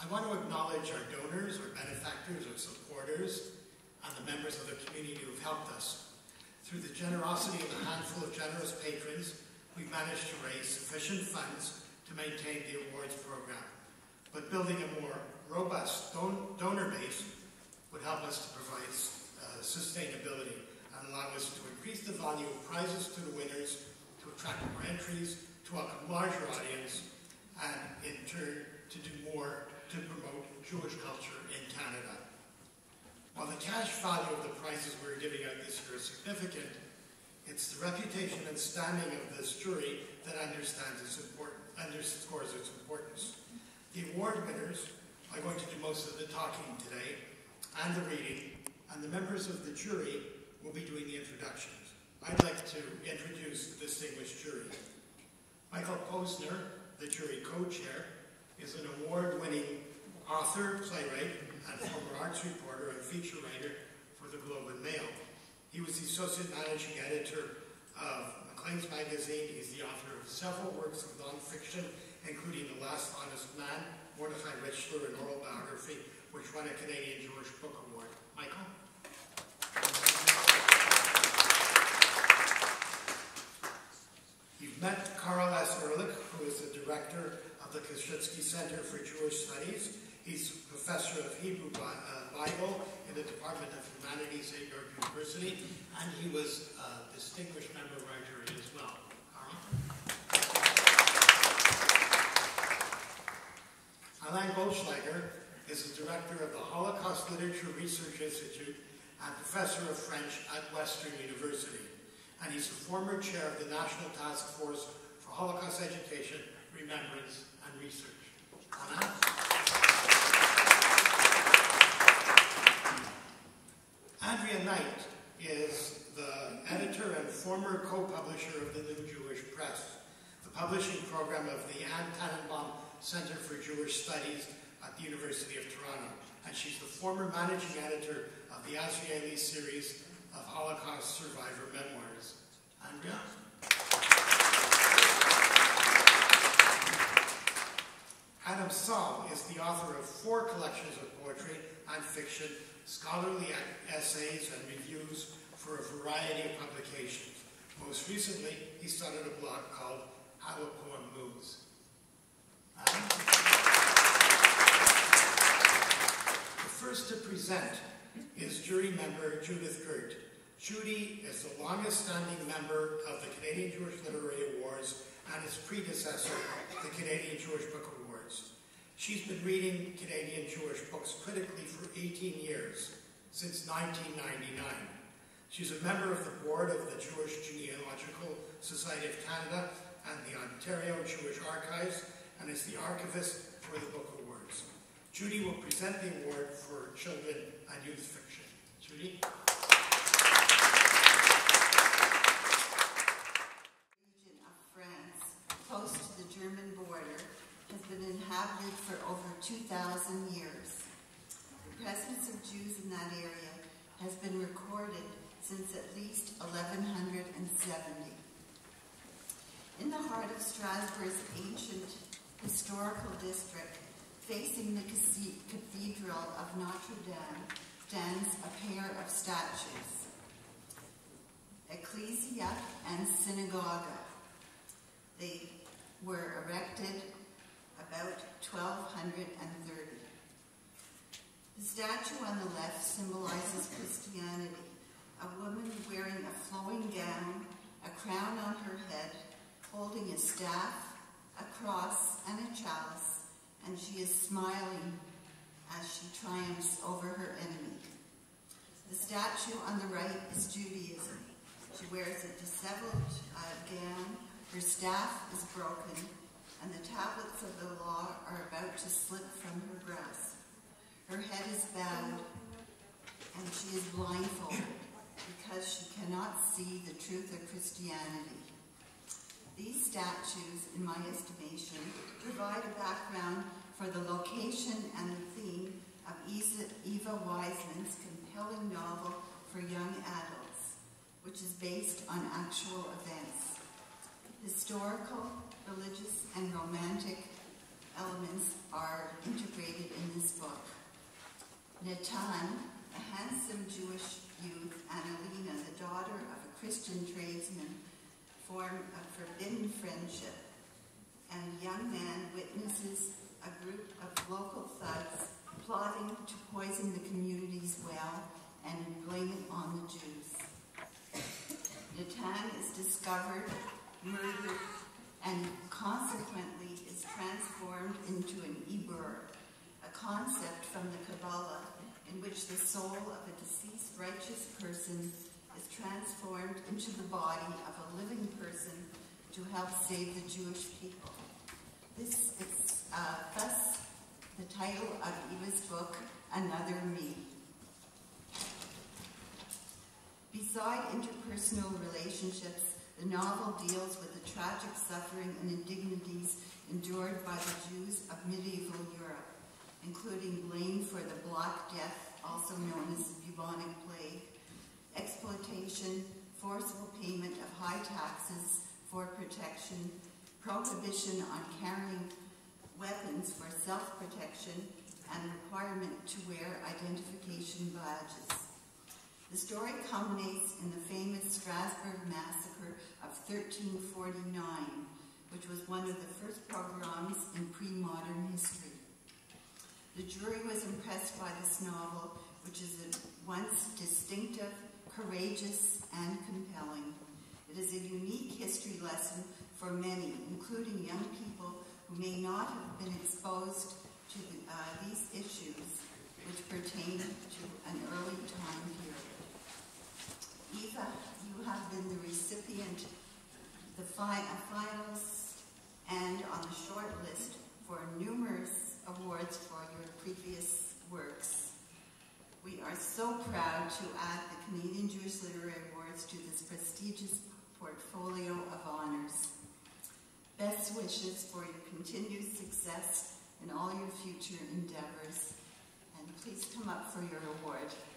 I want to acknowledge our donors, our benefactors, our supporters, and the members of the community who have helped us. Through the generosity of a handful of generous patrons, we've managed to raise sufficient funds to maintain the awards program. But building a more robust donor base would help us to provide sustainability and allow us to increase the value of prizes to the winners, to attract more entries, to welcome a larger audience, and in turn to do more to promote Jewish culture in Canada. While the cash value of the prizes we're giving out this year is significant, it's the reputation and standing of this jury that underscores its importance. The award winners are going to do most of the talking today and the reading, and the members of the jury will be doing the introductions. I'd like to introduce the distinguished jury. Michael Posner, the jury co-chair, is an award-winning author, playwright, and former arts reporter and feature writer for the Globe and Mail. He was the associate managing editor of Maclean's magazine. He's the author of several works of nonfiction, including The Last Honest Man, Mordechai Richler, an oral biography, which won a Canadian Jewish Book Award. Michael? You've met Carl S. Ehrlich, who is the director of the Koszynski Center for Jewish Studies. He's professor of Hebrew Bible in the Department of Humanities at York University, and he was a distinguished member of our jury as well. Carl? Alain Goldschlager is the director of the Holocaust Literature Research Institute and professor of French at Western University. And he's a former chair of the National Task Force for Holocaust Education, Remembrance, and Research. Alain? Andrea Knight is the editor and former co-publisher of the New Jewish Press, the publishing program of the Anne Tannenbaum Center for Jewish Studies at the University of Toronto. And she's the former managing editor of the Azrieli series of Holocaust survivor memoirs. Andrea? Adam Saul is the author of 4 collections of poetry and fiction, scholarly essays, and reviews for a variety of publications. Most recently, he started a blog called How a Poem Moves. The first to present is jury member Judith Ghert. Judy is the longest-standing member of the Canadian Jewish Literary Awards and its predecessor, the Canadian Jewish Book Awards. She's been reading Canadian Jewish books critically for 18 years, since 1999. She's a member of the board of the Jewish Genealogical Society of Canada and the Ontario Jewish Archives, and is the archivist for the Book Awards. Judy will present the award for children and youth fiction. Judy? Region of France, close to the German border, has been inhabited for over 2,000 years. The presence of Jews in that area has been recorded since at least 1170. In the heart of Strasbourg's ancient historical district, facing the Cathedral of Notre Dame, stands a pair of statues, Ecclesia and Synagoga. They were erected about 1230. The statue on the left symbolizes Christianity, a woman wearing a flowing gown, a crown on her head, holding a staff, a cross, and a chalice, and she is smiling as she triumphs over her enemy. The statue on the right is Judaism. She wears a disheveled gown, her staff is broken, and the tablets of the law are about to slip from her grasp. Her head is bowed, and she is blindfolded because she cannot see the truth of Christianity. These statues, in my estimation, provide a background for the location and the theme of Eva Wiseman's compelling novel for young adults, which is based on actual events. Historical, religious, and romantic elements are integrated Natan, a handsome Jewish youth, and Alina, the daughter of a Christian tradesman, form a forbidden friendship, and a young man witnesses a group of local thugs plotting to poison the community's well and blame it on the Jews. Natan is discovered, murdered, and consequently is transformed into an Ibur, a concept from the Kabbalah in which the soul of a deceased righteous person is transformed into the body of a living person to help save the Jewish people. This is thus the title of Eva's book, Another Me. Beside interpersonal relationships, the novel deals with the tragic suffering and indignities endured by the Jews of medieval Europe, including blame for the Black Death, also known as the bubonic plague, exploitation, forcible payment of high taxes for protection, prohibition on carrying weapons for self-protection, and requirement to wear identification badges. The story culminates in the famous Strasbourg massacre of 1349, which was one of the first pogroms in pre-modern history. The jury was impressed by this novel, which is at once distinctive, courageous, and compelling. It is a unique history lesson for many, including young people who may not have been exposed to these issues, which pertain to an early time period. Eva, you have been the recipient of the finals and on the short list for numerous awards for your previous works. We are so proud to add the Canadian Jewish Literary Awards to this prestigious portfolio of honors. Best wishes for your continued success in all your future endeavors. And please come up for your award.